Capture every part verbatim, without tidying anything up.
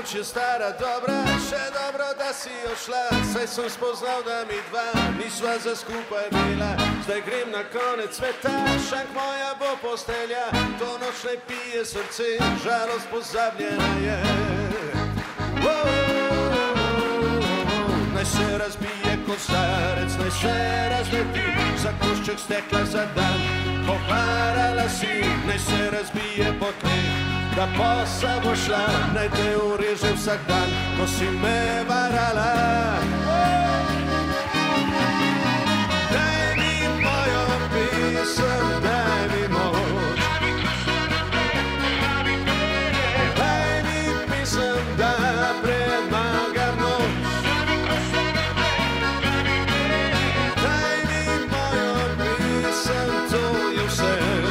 Cię stara dobra, še dobro da si odšla, saj sem spoznal, da mi dva nisva za skupaj bila. Zdaj grem na konec sveta, šank moja bo postelja, to noč ne pije srce, žalost pozabljena je. Naj se razbije kozarec, naj se razleti za košček stekla za dan, poharala si, naj se razbije po tleh, da posa bo šla, naj te ureže vsak dan, ko si me varala. Daj mi mojo pesem, daj mi moč, daj mi pesem, da premagam noč. Daj mi mojo pesem, to je vse.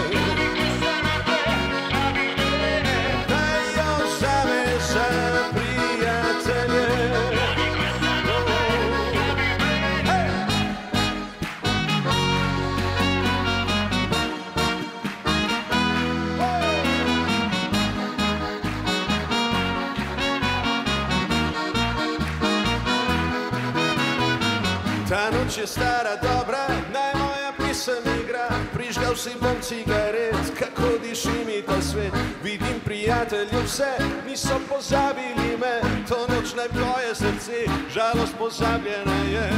Ta noč je stara dobra, naj moja pesem igra, prižgal si bom cigaret, kako diši mi ta svet. Vidim prijatelju vse, niso pozabili me, to noč naj tvoje srce, žalost pozabljena je.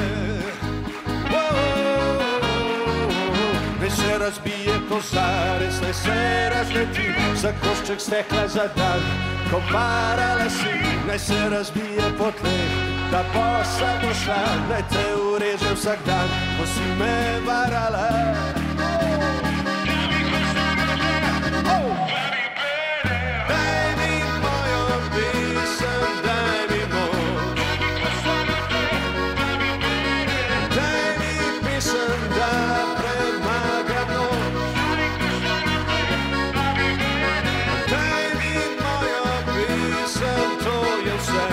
Naj se razbije kozarec, naj se razleti za košček stekla za dan, ko parala si, naj se razbije po tleh, da posa bo šla, naj te ureže vsak dan, ko si me varala. Daj mi mojo pesem, daj mi moč, daj mi pesem, da premagam noč. Daj mi mojo pesem, to je vse.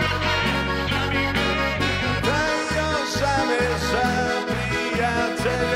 Za prijatelja.